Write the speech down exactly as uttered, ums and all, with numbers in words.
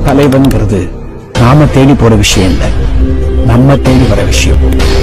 தலைவன்கிறது நாம தேடி போற விஷயம் இல்ல, நம்ம தேடி வர விஷயம்.